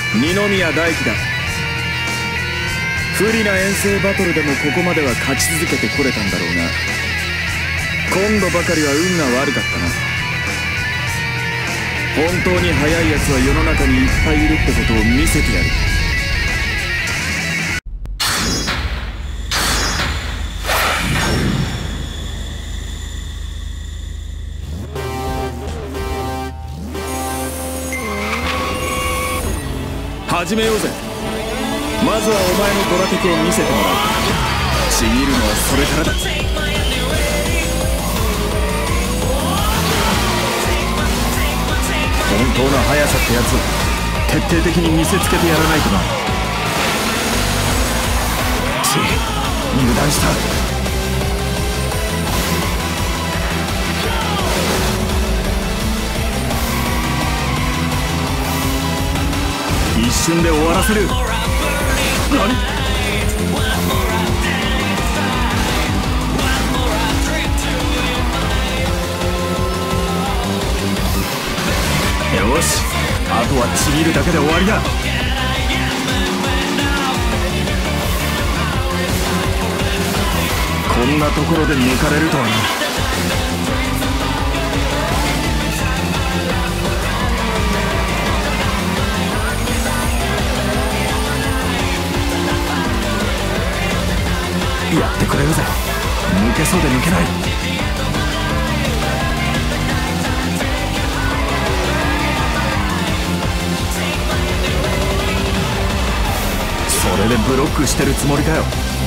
二宮大輝だ。不利な遠征バトルでもここまでは勝ち続けてこれたんだろうが、今度ばかりは運が悪かったな。本当に速いやつは世の中にいっぱいいるってことを見せてやる。始めようぜ。まずはお前のドラテクを見せてもらう。ちぎるのはそれからだ。本当の速さってやつを徹底的に見せつけてやらないとな。油断した。一瞬で終わらせる。何？よし、あとはちぎるだけで終わりだ。こんなところで抜かれるとはな。やってくれるぜ。抜けそうで抜けない。それでブロックしてるつもりかよ。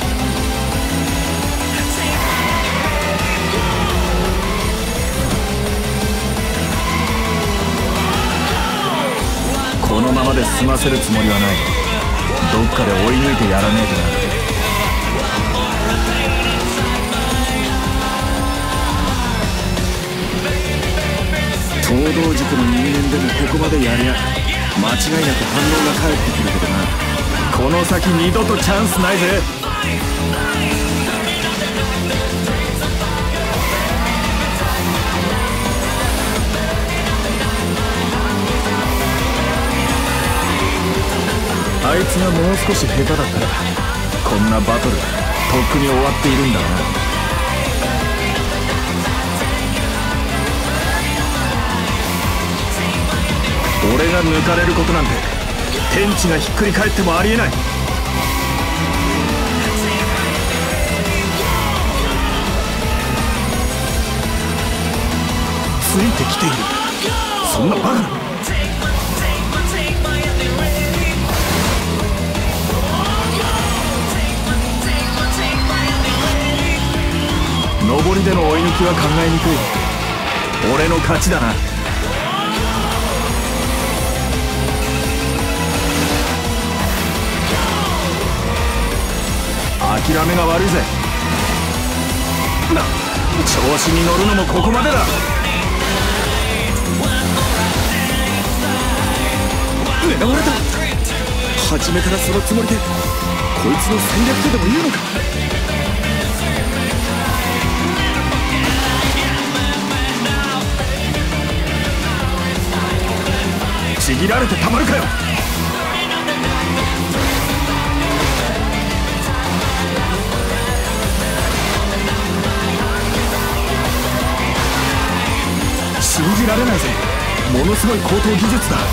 このままで済ませるつもりはない。どっかで追い抜いてやらねえとな。報道塾の人間でもここまでやりゃ間違いなく反応が返ってくるけどな。この先二度とチャンスないぜ。あいつがもう少し下手だったらこんなバトルとっくに終わっているんだな。俺が抜かれることなんて天地がひっくり返ってもありえない。ついてきている。そんなバカな。上りでの追い抜きは考えにくい。俺の勝ちだな。諦めが悪いぜ。調子に乗るのもここまでだ。狙われた。初めからそのつもりでこいつの戦略とでも言うのか。ちぎられてたまるかよ。信じられないぜ。ものすごい高等技術だ。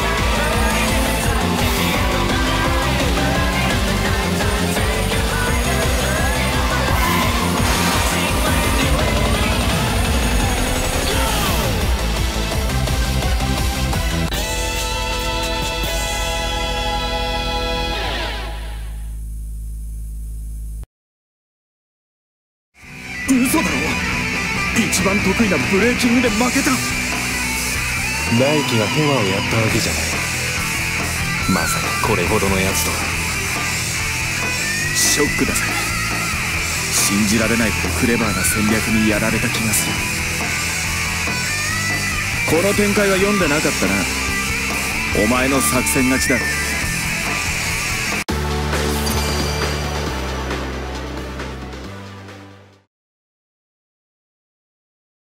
嘘だろ。一番得意なブレーキングで負けた。 大輝がヘマをやったわけじゃない。まさかこれほどのやつとは。 ショックだぜ。信じられないほどクレバーな戦略にやられた気がする。この展開は読んでなかったな。お前の作戦勝ちだ。